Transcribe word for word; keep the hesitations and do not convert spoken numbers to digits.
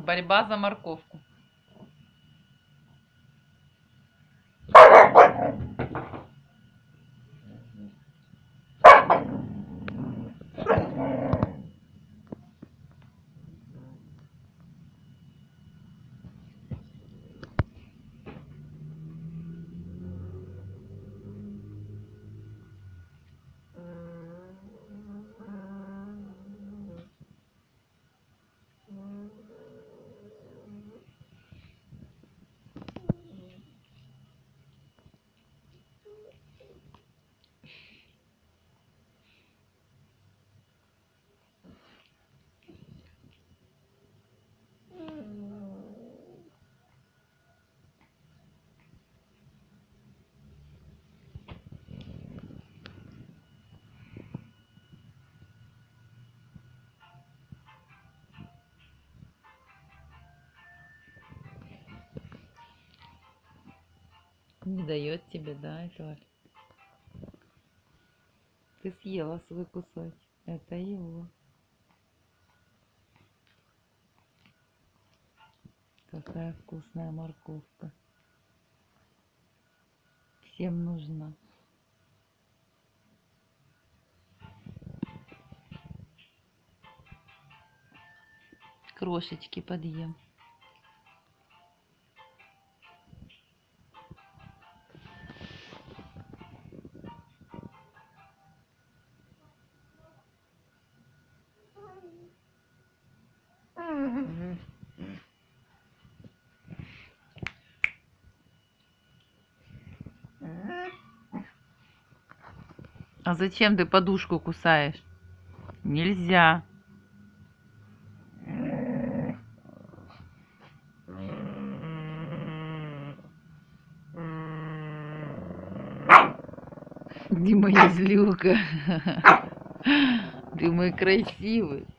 Борьба за морковку. Не дает тебе, да, Этуаль? Ты съела свой кусочек. Это его. Какая вкусная морковка. Всем нужна. Крошечки подъем. А зачем ты подушку кусаешь? Нельзя. Ты моя злюка. Ты мой красивый.